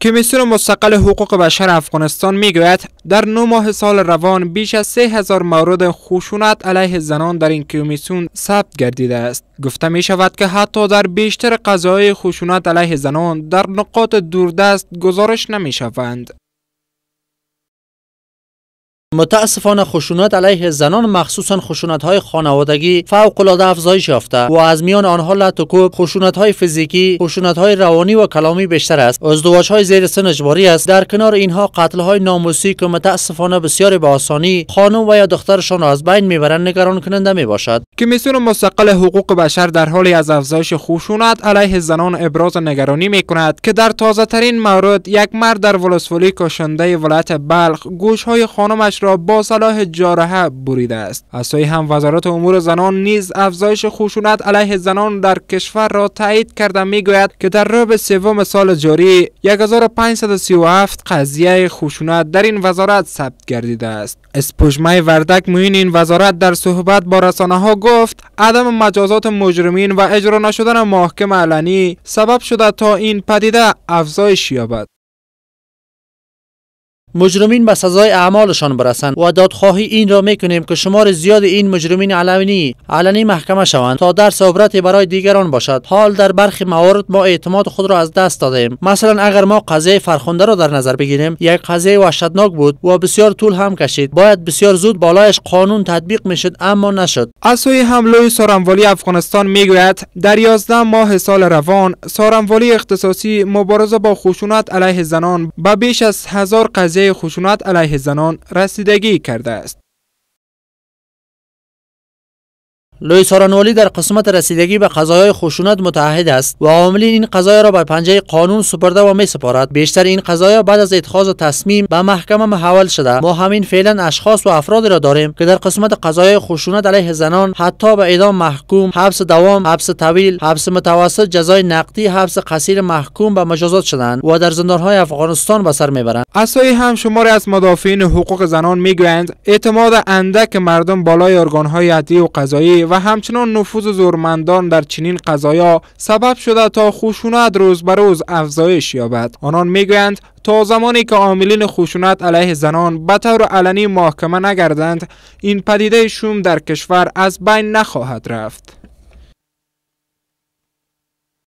کمیسیون مستقل حقوق بشر افغانستان میگوید در 9 ماه سال روان بیش از 3000 مورد خشونت علیه زنان در این کمیسیون ثبت گردیده است. گفته می شود که حتی در بیشتر قضایای خشونت علیه زنان در نقاط دوردست گزارش نمی شوند. متاسفانه خشونت علیه زنان مخصوصا خشونت‌های خانوادگی فوق‌العاده افزایش یافته و از میان آنها لطوکوب، خشونت‌های فیزیکی، خشونت‌های روانی و کلامی بیشتر است. ازدواج‌های زیر سن اجباری است. در کنار اینها قتل‌های ناموسی که متاسفانه بسیار به آسانی خانم و یا دخترشان را از بین میبرند نگران کننده میباشد. کمیسیون مستقل حقوق بشر در حالی از افزایش خشونت علیه زنان ابراز نگرانی می‌کند که در تازه‌ترین مورد یک مرد در ولسوالی کاشانده ولایت بلخ گوش‌های خانمش را با سلاح جارحه بریده است. از سوی هم وزارت امور زنان نیز افزایش خشونت علیه زنان در کشور را تایید کرده میگوید که در ربع سوم سال جاری 1537 قضیه خشونت در این وزارت ثبت گردیده است. اسپوژمه وردک معین این وزارت در صحبت با رسانه‌ها گفت عدم مجازات مجرمین و اجرا نشدن محاکم علنی سبب شده تا این پدیده افزایش یابد. مجرمین به سزای اعمالشان برسند و دادخواهی این را میکنیم که شمار زیاد این مجرمین علنی محکمه شوند تا درس عبرتی برای دیگران باشد. حال در برخی موارد ما اعتماد خود را از دست دادیم. مثلا اگر ما قضیه فرخنده را در نظر بگیریم، یک قضیه وحشتناک بود و بسیار طول هم کشید. باید بسیار زود بالایش قانون تطبیق میشد اما نشد. از سوی هم لوی سارنوالی افغانستان میگوید در 11 ماه سال روان سارنوالی اختصاصی مبارزه با خشونت علیه زنان به بیش از 1000 قضیه خشونت علیه زنان رسیدگی کرده است. لوی سارنوالی در قسمت رسیدگی به قضایای خشونت متعهد است و عاملین این قضایا را به پنجه قانون سپرده و می سپارد. بیشتر این قضایا بعد از اتخاذ تصمیم به محکمه محول شده. ما همین فعلا اشخاص و افرادی را داریم که در قسمت قضایای خشونت علیه زنان حتی به اعدام محکوم، حبس دوام، حبس طویل، حبس متوسط، جزای نقدی، حبس قصیر محکوم به مجازات شدند و در زندانهای افغانستان به سر میبرند. از سوی هم شماری از مدافعین حقوق زنان میگویند اعتماد اندک مردم بالای ارگانهای عدلی و قضایی و همچنان نفوذ زورمندان در چنین قضایا سبب شده تا خشونت روز به روز افزایش یابد. آنان میگویند تا زمانی که عاملین خشونت علیه زنان به طور علنی محاکمه نگردند این پدیده شوم در کشور از بین نخواهد رفت.